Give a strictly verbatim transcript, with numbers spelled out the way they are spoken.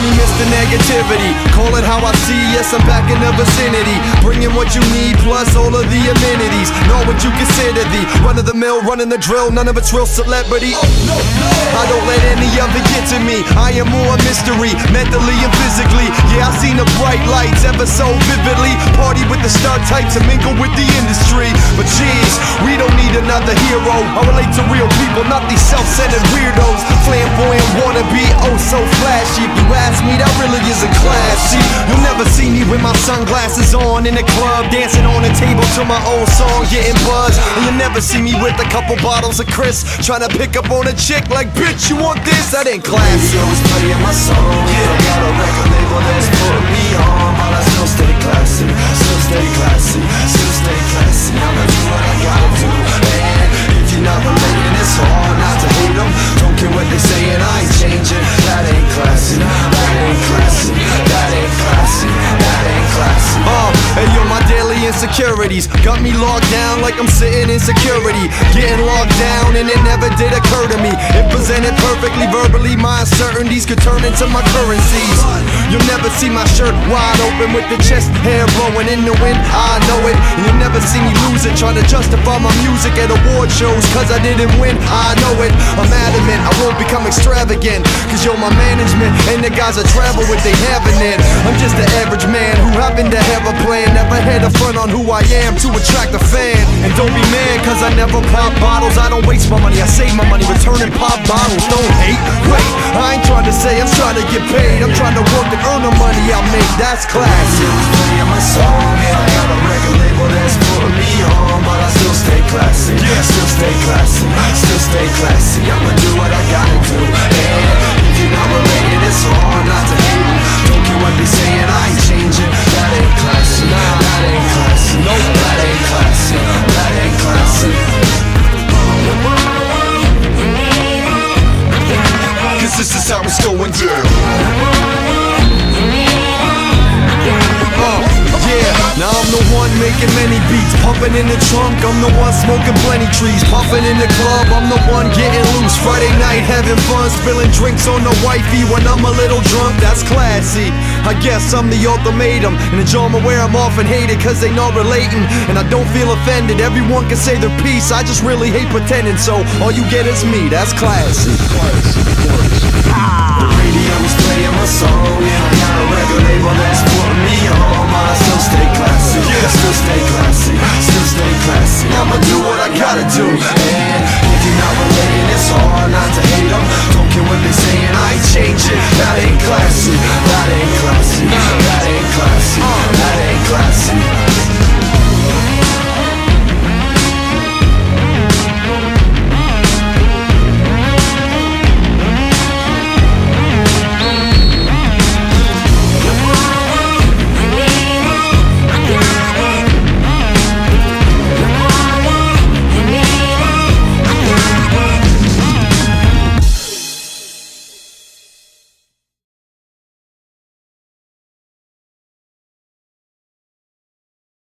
me Mister Negativity, call it how I see, yes I'm back in the vicinity, bringing what you need plus all of the amenities. Know what you consider the run-of-the-mill, running the drill, none of it's real celebrity. Oh, no, no. I don't let any of it get to me, I am more a mystery, mentally and physically. Yeah, I seen the bright lights ever so vividly, party with the star types and mingle with the industry. But geez, we don't need another hero, I relate to real people, not these self-centered weirdos. Flamboyant wannabe, oh so flashy. If you ask me, that really isn't classy. You'll never see me with my sunglasses on in the club, dancing on the table to my own song, getting buzzed. And you'll never see me with a couple bottles of Chris, trying to pick up on a chick like, bitch, you want this? That ain't classy. Radio is playing my song, yeah. I got a record label that's putting me on, but I still stay classy, still stay classy, still stay classy. I'ma do what I gotta do, and if you're not relating, it's hard not to hate them. Don't care what they saying, I ain't changing. That ain't classy, that ain't classy, that ain't classy, that ain't classy. Uh, hey yo, my daily insecurities got me locked down like I'm sitting in security, getting locked down and it never did occur to me. It presented perfectly verbally, my uncertainties could turn into my currencies. You'll never see my shirt wide open with the chest hair blowing in the wind, I know it. And you'll never see me lose it, trying to justify my music at award shows cause I didn't win, I know it. I'm adamant, I won't become extravagant, cause you're my management and the guys I travel with, they having it. I'm just an average man who happened to have a plan, never had a front on who I am to attract a fan. And don't be mad cause I never pop bottles, I don't waste my money, I save my money, returning pop bottles. Don't hate, wait, I ain't trying to say I'm trying to get paid, I'm trying to work and earn the money I make, that's classy. Radio is playing my song, yeah. I got a record label that's putting me on, but I still stay classy, yeah. Still stay classy, still stay classy. I'ma do what I gotta do, and if you're not related, it's hard not to hate them. Don't care what they saying, I ain't changing. That ain't classy, that ain't classy, no, that ain't classy, that ain't classy. Cause this is how it's going down. Uh, yeah, now I'm the one making many beats, pumping in the trunk, I'm the one smoking plenty trees, puffing in the club, I'm the one getting loose. Friday night having fun, spilling drinks on the wifey when I'm a little drunk, that's classy. I guess I'm the ultimatum, and the job where I'm often hated cause they not relating. And I don't feel offended, everyone can say their piece, I just really hate pretending. So all you get is me, that's classy. Classy, classy. Ah.